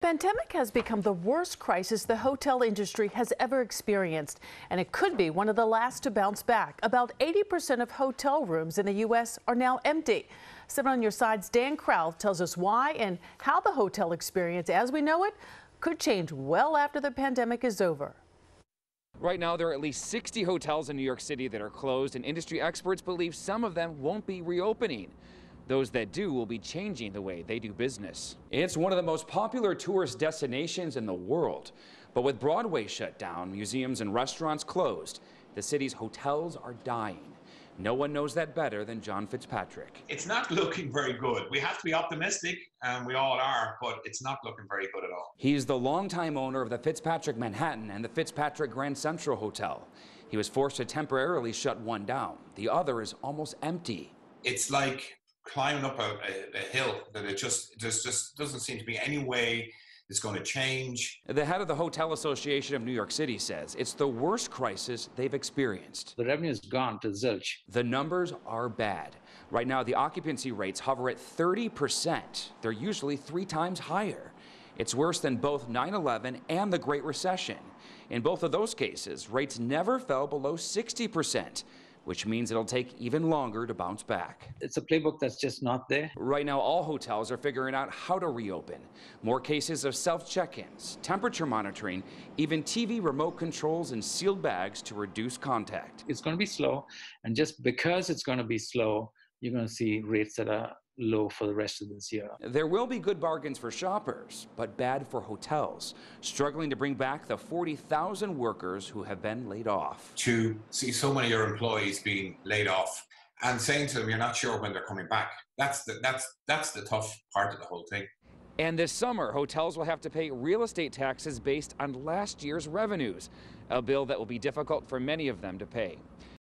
Pandemic has become the worst crisis the hotel industry has ever experienced, and it could be one of the last to bounce back. About 80% of hotel rooms in the U.S. are now empty. 7 on Your Side's Dan Crowell tells us why and how the hotel experience as we know it could change well after the pandemic is over. Right now, there are at least 60 hotels in New York City that are closed, and industry experts believe some of them won't be reopening. Those that do will be changing the way they do business. It's one of the most popular tourist destinations in the world. But with Broadway shut down, museums and restaurants closed, the city's hotels are dying. No one knows that better than John Fitzpatrick. It's not looking very good. We have to be optimistic, and we all are, but it's not looking very good at all. He's the longtime owner of the Fitzpatrick Manhattan and the Fitzpatrick Grand Central Hotel. He was forced to temporarily shut one down. The other is almost empty. It's like climbing up a hill that it just doesn't seem to be any way it's going to change. The head of the Hotel Association of New York City says it's the worst crisis they've experienced. The revenue's gone to zilch. The numbers are bad. Right now, the occupancy rates hover at 30%. They're usually 3 times higher. It's worse than both 9/11 and the Great Recession. In both of those cases, rates never fell below 60%. Which means it'll take even longer to bounce back. It's a playbook that's just not there. Right now, all hotels are figuring out how to reopen. More cases of self-check-ins, temperature monitoring, even TV remote controls and sealed bags to reduce contact. It's going to be slow, and just because it's going to be slow, you're going to see rates that are low for the rest of this year. There will be good bargains for shoppers, but bad for hotels, struggling to bring back the 40,000 workers who have been laid off. To see so many of your employees being laid off and saying to them, you're not sure when they're coming back, that's the tough part of the whole thing. And this summer, hotels will have to pay real estate taxes based on last year's revenues, a bill that will be difficult for many of them to pay.